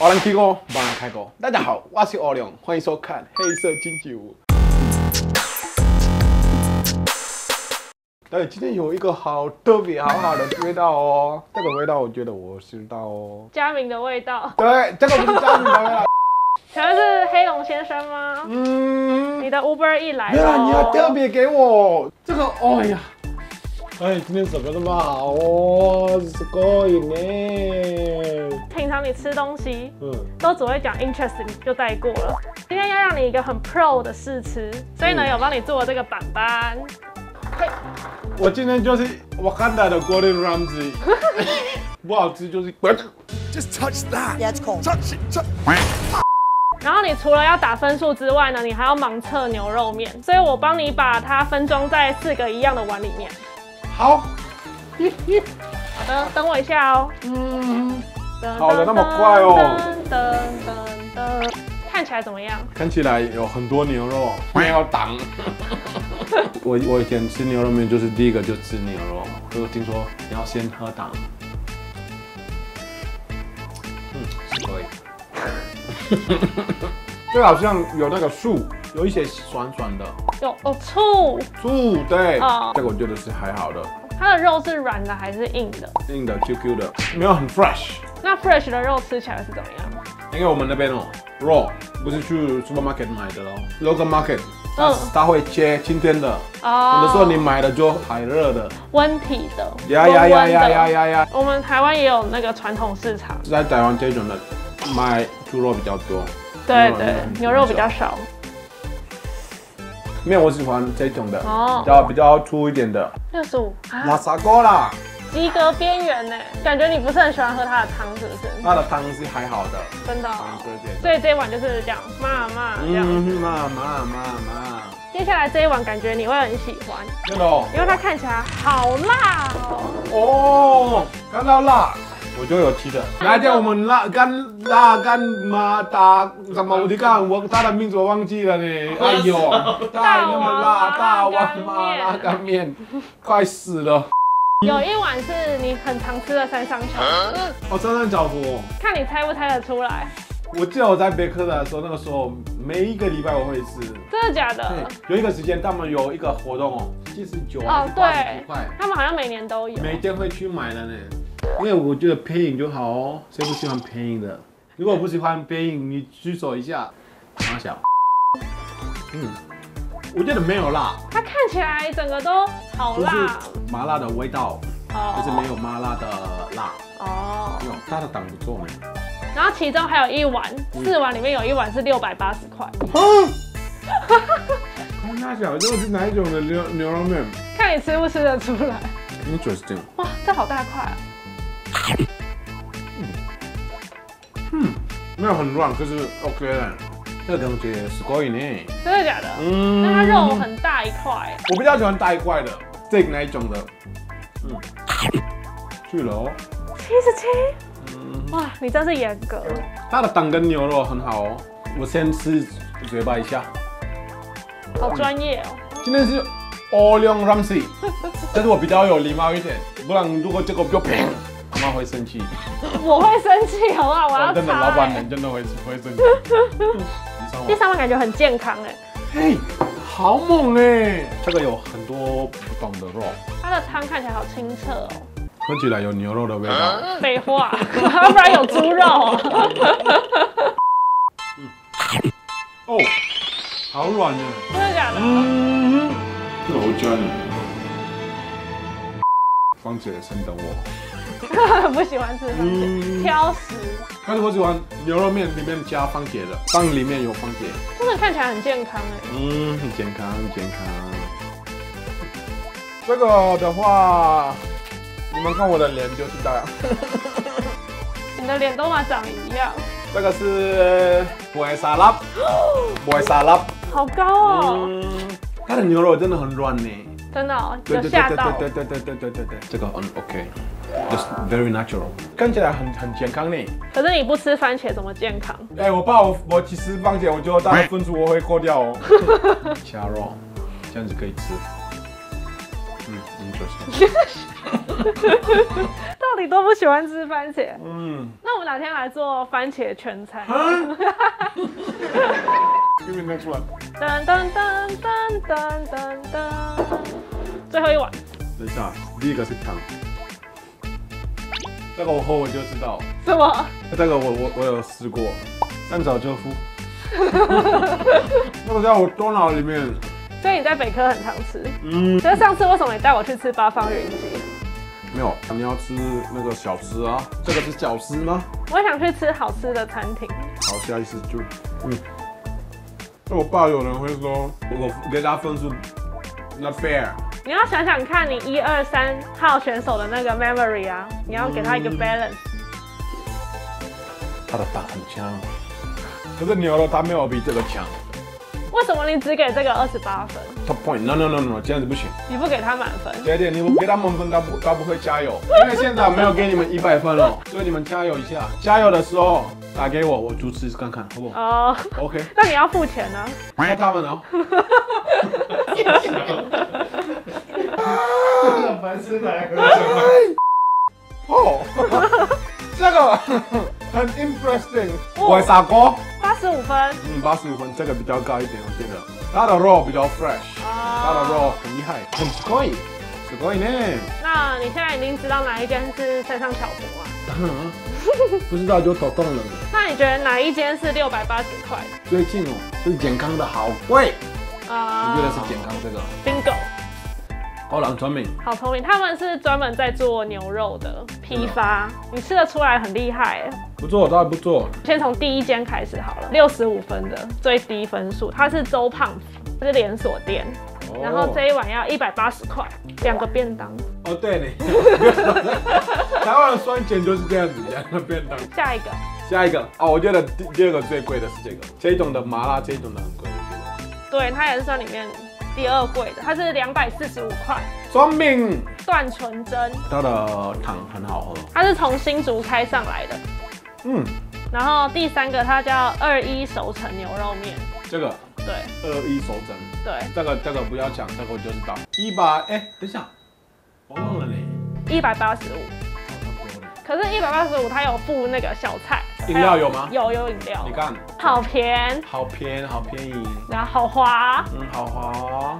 欧良 K 歌，帮人开歌。大家好，我是欧良，欢迎收看《黑色经济舞》。对，今天有一个好特别、好的味道哦。这个味道，我觉得我知道哦。 佳明的味道。 对，这个不是佳明的味道。 请问是黑龙先生吗？你的 Uber 一来了。 没有，你要特别给我这个。哎呀，哎，今天怎么那么好哦？すごいね。 平常你吃东西，都只会讲 interesting 就带过了。今天要让你一个很 pro 的试吃，所以呢，有帮你做这个板板。嘿， 我今天就是我看到的 Gordon Ramsay， 不好吃就是 Just touch that. Yeah, it's cold. Touch it. 然后你除了要打分数之外呢，你还要盲测牛肉面，所以我帮你把它分装在4个一样的碗里面。 好， 好的，等我一下哦。 好的，那么快哦。 看起来怎么样？ 看起来有很多牛肉，没有糖。我以前吃牛肉面就是第一个就吃牛肉，可是听说你要先喝糖。可以。这个好像有那个醋，有一些酸酸的。 有醋。醋对，这个我觉得是还好的。 它的肉是软的还是硬的？ 硬的 ，QQ 的，没有很 fresh。那 fresh 的肉吃起来是怎么样？ 因为我们那边哦，肉不是去 supermarket 买的哦 ，local market，它会切今天的，有的时候你买的就还热的， 温体的， 呀。 我们台湾也有那个传统市场， 在台湾这种的卖猪肉比较多， 对，牛肉比较少。 面我喜欢这种的，比较粗一点的。 65， 拉萨锅啦。 及格边缘呢，感觉你不是很喜欢喝它的汤，是不是？ 它的汤是还好的， 真的。所以这一碗就是这样，妈这样。 妈。 接下来这一碗感觉你会很喜欢， 真的哦， 因为它看起来好辣哦。 哦，看到辣我就有吃的。哪天我们干妈打什么？我他的名字我忘记了呢。哎呦，那么辣，大王妈辣干面，快死了。 有一碗是你很常吃的山上巧福， 山上巧福，看你猜不猜得出来？ 我记得我在北科的时候，那个时候每一个礼拜我会吃。 真的假的？ 有一个时间他们有一个活动哦，79 哦，对， 块， 他们好像每年都有， 每天会去买的呢。因为我觉得配饮就好哦，谁不喜欢配饮的？如果不喜欢配饮，你举手一下。马小，我觉得没有辣， 它看起来整个都好辣， 就是麻辣的味道，就是没有麻辣的辣。哦，它的档不错呢。 然后其中还有一碗，4碗里面有一碗是680块。 那小这个是哪一种的牛肉面？ 看你吃不吃得出来。 Interesting。 哇，这好大块啊！ 没有很软，可是 OK 的。这个东西すごいね。 真的假的？那它肉很大一块。 我比较喜欢大一块的，这个那一种的。去了哦。 77。哇，你真是严格。 它的档跟牛肉很好哦。我先吃嘴巴一下。 好专业哦。 今天是欧良 Ramsay， 但是我比较有礼貌一点，不然如果这个就砰，妈会生气。 我会生气，好不好？我要真的，老板娘真的会生气。 第3碗感觉很健康哎。 嘿，好猛哎！这个有很多不同的肉。 它的汤看起来好清澈哦。 喝起来有牛肉的味道。 废话，不然有猪肉。 哦，好软呢。 真的假的？ 这个我教你。芳姐先等我。 不喜欢吃番茄，挑食。 但是我喜欢牛肉面里面加番茄的，汤里面有番茄。 真的看起来很健康哎。 很健康。这个的话，你们看我的脸就知道了。 你的脸都嘛长一样。 这个是梅沙拉， 好高哦。 它的牛肉真的很软呢。 真的哦，有吓到。 对，这个很 OK。Just very natural， 看起来很健康呢。 可是你不吃番茄怎么健康？ 我怕我其实番茄，我觉得它的分数我会扣掉哦。加肉，这样子可以吃。 interesting。 到底都不喜欢吃番茄？那我们哪天来做番茄全餐 ？Give me next one。 噔噔噔噔噔噔噔，最后一碗。 等一下，第一个是汤。这个我喝我就知道。 什么？ 这个我有试过，三角洲夫。那个在我头脑里面。 所以你在北科很常吃。可是上次为什么你带我去吃八方云集？ 没有，你要吃那个小吃啊。这个是小吃吗？ 我想去吃好吃的餐厅。 好，下一次就我爸有人会说，我给他分数 not fair。 你要想想看，你1、2、3号选手的那个 memory 啊，你要给他一个 balance。 他的胆很强，可是牛肉他没有比这个强。 为什么你只给这个28分 ？Top point， no， 这样子不行。 你不给他满分？ 对，你不给他满分，他不会加油。因为现在没有给你们100分哦，所以你们加油一下。加油的时候打给我，我主持看看，好不好？哦 ，OK。 那你要付钱呢？ 拍他们哦。 凡是来喝哦，这个很 interesting。我傻锅 85分。 85分，这个比较高一点，我觉得。它的肉比较 fresh， 它的肉很厉害，很すごい呢。 那你现在已经知道哪一间是山上巧福吗？ 当然啊，不知道就抖动了。 那你觉得哪一间是680块？ 最近哦，是健康的好贵。你觉得是健康这个 ？Bingo。 好狼聪明， 好聪明，他们是专门在做牛肉的批发，你吃得出来很厉害。 不错，当然不错。 先从第一间开始好了，65分的最低分数，它是周胖子，是连锁店。然后这一碗要180块，2个便当。 哦，对呢，台湾的双减就是这样子，2个便当。下一个哦，我觉得第二个最贵的是这种的麻辣，这种的很贵，我觉得。 对，它也是算里面第2贵的，它是245块。 聪明。 段纯真， 它的汤很好喝。 它是从新竹开上来的。然后第3个它叫21熟成牛肉面。 这个。 对。 21熟成。 对。 这个不要讲，这个我就知道。等一下，我忘了嘞。 185。可是185它有附那个小菜。 饮料有吗？ 有饮料。 你看。 好便宜。 然后好滑。 好滑。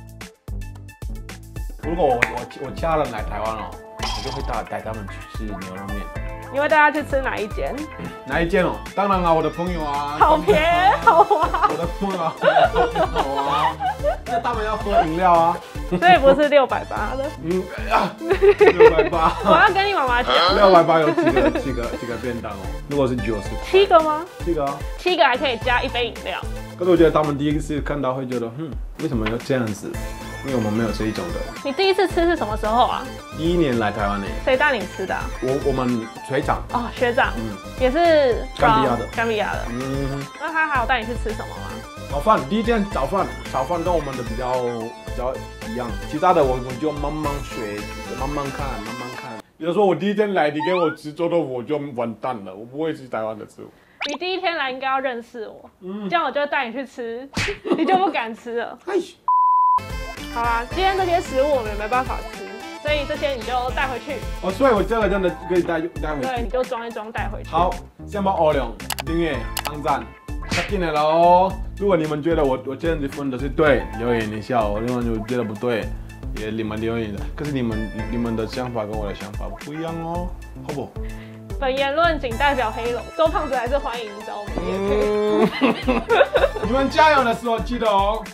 如果我家人来台湾哦，我就会带他们去吃牛肉面。 你会带他去吃哪一间？ 哪一间哦？当然啊，我的朋友啊。 好便好滑。 我的朋友啊，好啊。那他们要喝饮料啊。 所以不是680的。 680。 我要跟你妈妈讲。 680有几个便当哦？如果是90。 7个吗 ？7个啊。 7个还可以加1杯饮料。 可是我觉得他们第一次看到会觉得，为什么要这样子？因为我们没有这一种的。 你第一次吃是什么时候啊 ？第1年来台湾呢。 谁带你吃的？ 我们学长。 哦，学长。也是甘比亚的。 那他还有带你去吃什么吗？ 早饭，第一件早饭跟我们的比较一样，其他的我们就慢慢学，慢慢看。比如说我第一天来，你给我吃臭豆腐，我就完蛋了，我不会吃台湾的食物。 你第一天来应该要认识我，这样我就带你去吃，你就不敢吃了。好啦，今天这些食物我们也没办法吃，所以这些你就带回去。 哦，所以我这个真的可以带回去。 对，你就装一装带回去。 好，先帮欧良订阅、按赞，下进来了哦。如果你们觉得我这样子分的是对，留言一下哦。如果你们觉得不对，也你们留言的。可是你们的想法跟我的想法不一样哦，好不？ 本言论仅代表黑龙，周胖子还是欢迎找我们业配。 你们加油的时候记得哦。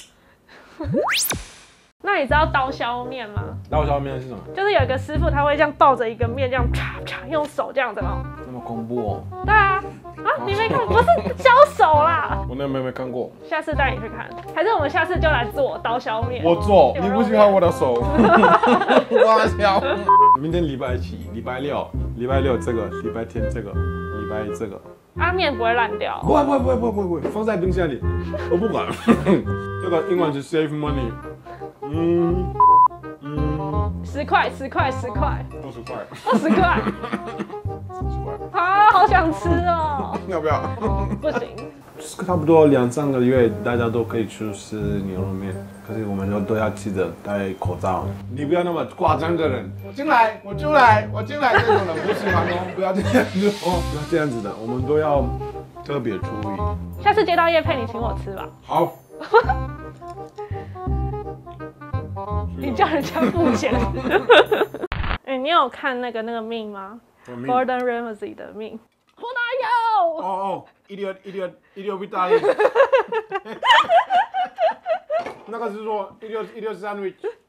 那你知道刀削面吗？ 刀削面是什么？ 就是有一个师傅，他会这样抱着一个面，这样啪啪用手这样子哦。 那么恐怖哦。 对啊，你没看，不是削手啦。 我那没看过。下次带你去看，还是我们下次就来做刀削面。 我做，你不喜欢我的手。我削。明天礼拜几？礼拜六这个，礼拜天这个，礼拜一这个。 面不会烂掉。 不会，放在冰箱里，我不管。这个英文是 save money。 10块，20块 ，20块。 20块。好想吃哦。 要不要？ 不行。 差不多2-3个月，大家都可以去吃牛肉面。可是我们都要记得戴口罩。你不要那么夸张的人，我进来，我出来，我进来这种人不喜欢哦，不要这样子哦，不要这样子的，我们都要特业注意。 下次接到业配，你请我吃吧。 好。 你叫人家付钱。哎，你有看那个命吗 ？Gordon Ramsay 的命。我哪有？ 哦 ，idiot Vitaly。那个是说 idiot sandwich。